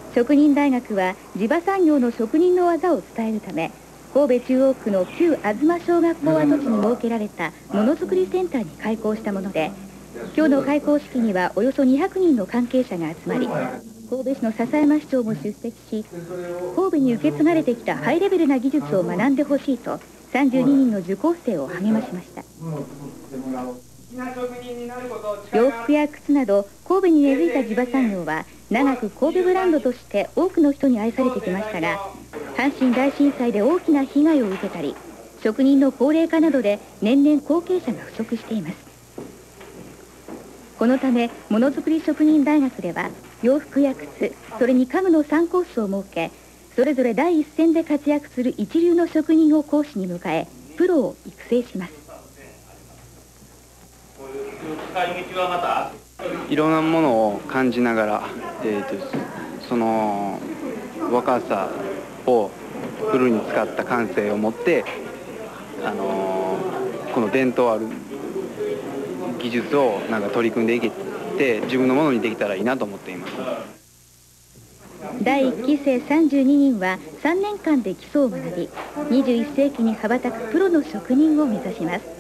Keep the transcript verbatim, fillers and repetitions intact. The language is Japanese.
職人大学は地場産業の職人の技を伝えるため、神戸中央区の旧吾妻小学校跡地に設けられたものづくりセンターに開校したもので、今日の開校式にはおよそにひゃくにんの関係者が集まり、神戸市の笹山市長も出席し、神戸に受け継がれてきたハイレベルな技術を学んでほしいとさんじゅうににんの受講生を励ましました。洋服や靴など神戸に根付いた地場産業は長く神戸ブランドとして多くの人に愛されてきましたが、阪神大震災で大きな被害を受けたり、職人の高齢化などで年々後継者が不足しています。このためものづくり職人大学では洋服や靴、それに家具のさんコースを設け、それぞれ第一線で活躍する一流の職人を講師に迎え、プロを育成します。 いろんなものを感じながら、えー、とその若さをフルに使った感性を持って、あのー、この伝統ある技術をなんか取り組んでいけて自分のものにできたらいいなと思っています。 だいいっき生さんじゅうににんはさんねんかんで基礎を学び、にじゅういっ世紀に羽ばたくプロの職人を目指します。